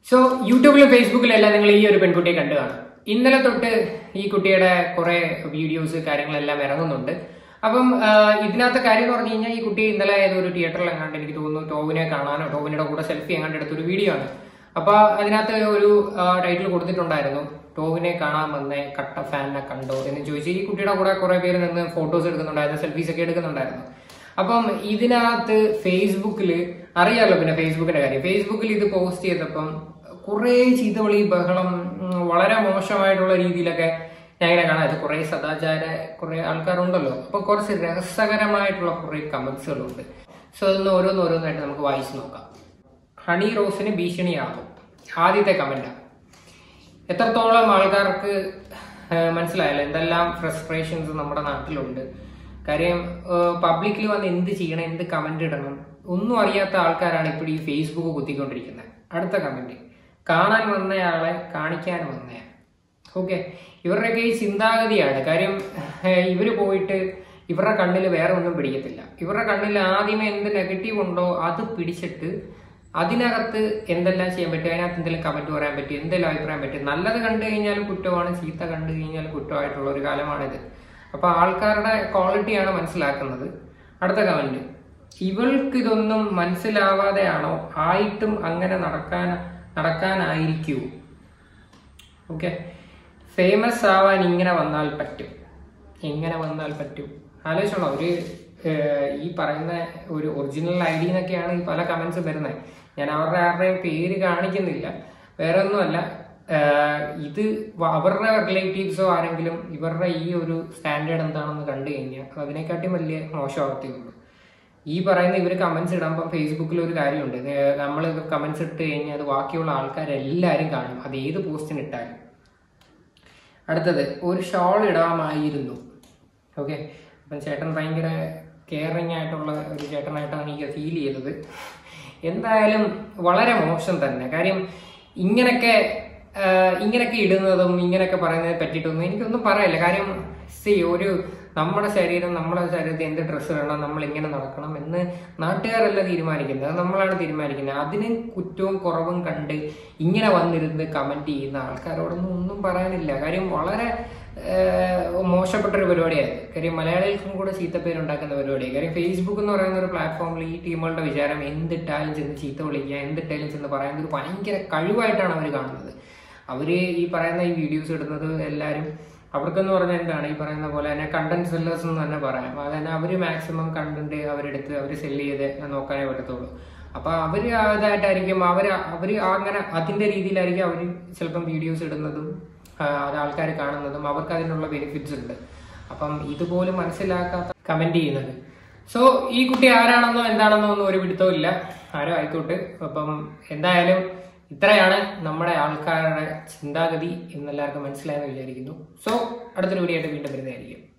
So യൂട്യൂബിലും ഫേസ്ബുക്കിലും എല്ലാം നിങ്ങൾ ഈ ഒരു പെൺകുട്ടിയെ കണ്ടു കാണും. ഇന്നലെ തൊട്ട് ഈ കുട്ടിയുടെ കുറെ വീഡിയോസ് കാര്യങ്ങളെല്ലാം ഇറങ്ങുന്നുണ്ട്. അപ്പം ഇതിനകത്ത് കാര്യം എന്ന് പറഞ്ഞു കഴിഞ്ഞാൽ ഈ കുട്ടി ഇന്നലെ ഏതൊരു തിയേറ്ററിൽ എങ്ങാണ്ട് എനിക്ക് തോന്നുന്നു ടോവിനെ കാണാനോ ടോവിനയുടെ കൂടെ സെൽഫി എങ്ങാണ്ട് എടുത്തൊരു വീഡിയോ ആണ്. അപ്പൊ അതിനകത്ത് ഒരു ടൈറ്റിൽ കൊടുത്തിട്ടുണ്ടായിരുന്നു, ടോവിനെ കാണാൻ വന്നേ കട്ട ഫാനിനെ കണ്ടോ എന്ന് ചോദിച്ചു. ഈ കുട്ടിയുടെ കൂടെ കുറെ പേര് നിന്ന് ഫോട്ടോസ് എടുക്കുന്നുണ്ടായിരുന്നു, സെൽഫീസ് ഒക്കെ എടുക്കുന്നുണ്ടായിരുന്നു. അപ്പം ഇതിനകത്ത് ഫേസ്ബുക്കില് അറിയാലോ, പിന്നെ ഫേസ്ബുക്കിന്റെ കാര്യം, ഫേസ്ബുക്കിൽ ഇത് പോസ്റ്റ് ചെയ്തപ്പം കുറെ ചീത്തവിളി ബഹളം വളരെ മോശമായിട്ടുള്ള രീതിയിലൊക്കെ ഞാൻ ഇങ്ങനെ കാണാം. കുറെ സദാചാര കുറെ ആൾക്കാരുണ്ടല്ലോ, അപ്പൊ കുറച്ച് രസകരമായിട്ടുള്ള കുറെ കമന്റ്സുകളുണ്ട്. സോ അതൊന്ന് ഓരോന്നോരോന്നായിട്ട് നമുക്ക് വായിച്ചു നോക്കാം. ഹണി റോസിന് ഭീഷണിയാകും, ആദ്യത്തെ കമന്റാ. എത്രത്തോളം ആൾക്കാർക്ക് മനസ്സിലായല്ലോ എന്തെല്ലാം ഫ്രസ്ട്രേഷൻസ് നമ്മുടെ നാട്ടിലുണ്ട്. കാര്യം പബ്ലിക്കിൽ വന്ന് എന്ത് ചെയ്യണം, എന്ത് കമന്റ് ഇടണം ഒന്നും അറിയാത്ത ആൾക്കാരാണ് ഇപ്പോൾ ഈ ഫേസ്ബുക്ക് കുത്തിക്കൊണ്ടിരിക്കുന്നത്. അടുത്ത കമന്റ്, കാണാൻ വന്നയാളെ കാണിക്കാൻ വന്നയാൾ. ഓക്കെ, ഇവരുടെയൊക്കെ ഈ ചിന്താഗതിയാണ്. കാര്യം ഇവര് പോയിട്ട് ഇവരുടെ കണ്ണിൽ വേറെ ഒന്നും പിടിക്കത്തില്ല. ഇവരുടെ കണ്ണിൽ ആദ്യമേ എന്ത് നെഗറ്റീവ് ഉണ്ടോ അത് പിടിച്ചിട്ട് അതിനകത്ത് എന്തെല്ലാം ചെയ്യാൻ പറ്റും, അതിനകത്ത് എന്തെങ്കിലും കമന്റ് പറയാൻ പറ്റും, എന്തെങ്കിലും അഭിപ്രായം പറ്റും. നല്ലത് കണ്ടു കഴിഞ്ഞാൽ കുറ്റമാണ്, ചീത്ത കണ്ടു കഴിഞ്ഞാൽ കുറ്റമായിട്ടുള്ള ഒരു കാലമാണിത്. അപ്പൊ ആൾക്കാരുടെ ക്വാളിറ്റിയാണ് മനസ്സിലാക്കുന്നത്. അടുത്ത കമന്റ്, ഇവൾക്ക് ഇതൊന്നും മനസ്സിലാവാതെയാണോ, ആയിട്ടും അങ്ങനെ നടക്കാനായിരിക്കൂ. ഓക്കെ, ഫേമസ് ആവാൻ ഇങ്ങനെ വന്നാൽ പറ്റും, എങ്ങനെ വന്നാൽ പറ്റും ആലോചിച്ചോളൂ. ഒരു ഈ പറയുന്ന ഒരു ഒറിജിനൽ ഐ ഡി എന്നൊക്കെയാണ് ഈ പല കമന്റ്സ് വരുന്നത്. ഞാൻ അവരുടെ ആരുടെയും പേര് കാണിക്കുന്നില്ല, വേറെ ഒന്നുമല്ല. ഇത് അവരുടെ റിലേറ്റീവ്സോ ആരെങ്കിലും ഇവരുടെ ഈ ഒരു സ്റ്റാൻഡേർഡ് എന്താണെന്ന് കണ്ടു കഴിഞ്ഞാൽ അതിനെക്കാട്ടും വലിയ മോശമാകത്തേയുള്ളൂ. ഈ പറയുന്ന ഇവർ കമന്റ്സ് ഇടുമ്പോൾ ഫേസ്ബുക്കിൽ ഒരു കാര്യമുണ്ട്, നമ്മൾ കമന്റ്സ് ഇട്ട് കഴിഞ്ഞാൽ അത് ബാക്കിയുള്ള ആൾക്കാരെല്ലാവരും കാണും, അത് ഏത് പോസ്റ്റിന് ഇട്ടാലും. അടുത്തത്, ഒരു ഷോൾ ഇടാമായിരുന്നു. ഓക്കെ, അപ്പം ചേട്ടൻ ഭയങ്കര കെയറിങ് ആയിട്ടുള്ള ഒരു ചേട്ടനായിട്ടാണ് എനിക്ക് ഫീൽ ചെയ്തത്. എന്തായാലും വളരെ മോശം തന്നെ. കാര്യം ഇങ്ങനൊക്കെ ഇടുന്നതും ഇങ്ങനെയൊക്കെ പറയുന്നതിനെ പറ്റിയിട്ടൊന്നും എനിക്കൊന്നും പറയില്ല. കാര്യം ഒരു നമ്മുടെ ശരീരത്തിൽ എന്ത് ഡ്രസ്സ് ഇടണം, നമ്മൾ എങ്ങനെ നടക്കണം എന്ന് നാട്ടുകാരല്ല തീരുമാനിക്കുന്നത്, അത് നമ്മളാണ് തീരുമാനിക്കുന്നത്. അതിന് കുറ്റവും കുറവും കണ്ട് ഇങ്ങനെ വന്നിരുന്ന് കമന്റ് ചെയ്യുന്ന ആൾക്കാരോടൊന്നും ഒന്നും പറയാനില്ല. കാര്യം വളരെ മോശപ്പെട്ടൊരു പരിപാടിയായിരുന്നു. കാര്യം മലയാളികൾക്കും കൂടെ ചീത്തപ്പേരുണ്ടാക്കുന്ന പരിപാടിയാണ്. കാര്യം ഫേസ്ബുക്ക് എന്ന് പറയുന്ന ഒരു പ്ലാറ്റ്ഫോമിൽ ഈ ടീമുകളുടെ വിചാരം എന്തിട്ടാലും ചെന്ന് ചീത്ത വിളിക്കുക, എന്തിട്ടാലും ചെന്ന് പറയുന്നത് ഒരു ഭയങ്കര കഴിവായിട്ടാണ് അവർ കാണുന്നത്. അവര് ഈ പറയുന്ന ഈ വീഡിയോസ് ഇടുന്നത് എല്ലാവരും അവർക്കെന്ന് പറഞ്ഞാൽ എന്താണ്, ഈ പറയുന്ന പോലെ തന്നെ കണ്ടന്റ് സെല്ലേഴ്സ് എന്ന് തന്നെ പറയാം. അതന്നെ അവര് മാക്സിമം കണ്ടന്റ് അവരെടുത്ത് അവർ സെല്ല് ചെയ്ത് നോക്കാനേ പറ്റത്തുള്ളൂ. അപ്പൊ അവര് ഇതായിട്ടായിരിക്കും അവര് അങ്ങനെ അതിന്റെ രീതിയിലായിരിക്കും അവര് ചിലപ്പം വീഡിയോസ് ഇടുന്നതും അത് ആൾക്കാർ കാണുന്നതും. അവർക്ക് അതിനുള്ള ബെനിഫിറ്റ്സ് ഉണ്ട്. അപ്പം ഇതുപോലും മനസ്സിലാക്കാത്ത കമന്റ് ചെയ്യുന്നത്. സോ ഈ കുട്ടി ആരാണെന്നോ എന്താണെന്നോ ഒന്നും ഒരു പിടുത്തവും ഇല്ല, ആരോ ആയിക്കോട്ടെ. അപ്പം എന്തായാലും ഇത്രയാണ് നമ്മുടെ ആൾക്കാരുടെ ചിന്താഗതി എന്നെല്ലാവർക്കും മനസ്സിലായെന്ന് വിചാരിക്കുന്നു. സോ അടുത്തൊരു വീഡിയോ ആയിട്ട് വീണ്ടും വരുന്നതായിരിക്കും.